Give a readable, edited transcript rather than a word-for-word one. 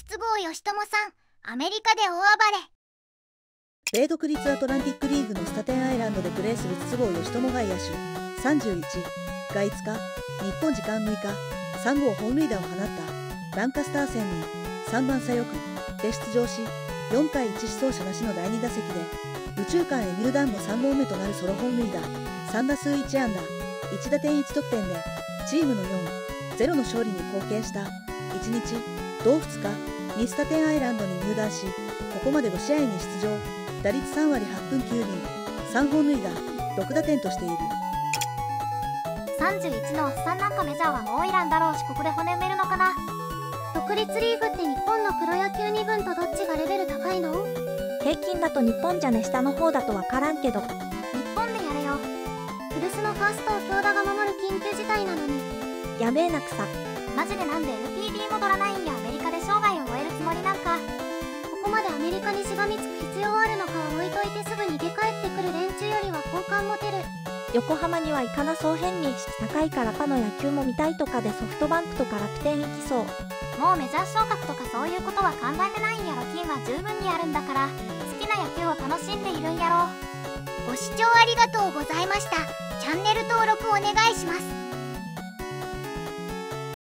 筒香嘉智さん、アメリカで大暴れ。 米独立アトランティックリーグのスタテンアイランドでプレーする筒香嘉智が野手31が5日、日本時間6日、3号本塁打を放ったランカスター戦に3番左翼で出場し、4回1失走者なしの第2打席で右中間へ入団後3号目となるソロ本塁打、3打数1安打1打点1得点でチームの 4-0 の勝利に貢献した。1日、同2日にスタテンアイランドに入団し、ここまで5試合に出場、打率3割8分9厘、3本塁打6打点としている。 31のおっさんなんかメジャーはもういらんだろうし、ここで骨埋めるのかな。 独立リーグって日本のプロ野球2軍とどっちがレベル高いの？ 平均だと日本じゃね、下の方だとわからんけど。 日本でやれよ。 古巣のファーストを京田が守る緊急事態なのに。 やべえな草。 マジでなんで NPB 戻らないんや。アメリカで生涯を終えるつもりなんか。 ここまでアメリカにしがみつく必要あるのかは置いといて、すぐに出帰ってくる連中よりは好感持てる。 横浜には行かなそう。変に質高いからパの野球も見たいとかでソフトバンクとか楽天行きそう。 もうメジャー昇格とかそういうことは考えてないんやろ。金は十分にあるんだから、好きな野球を楽しんでいるんやろ。 ご視聴ありがとうございました。チャンネル登録お願いします。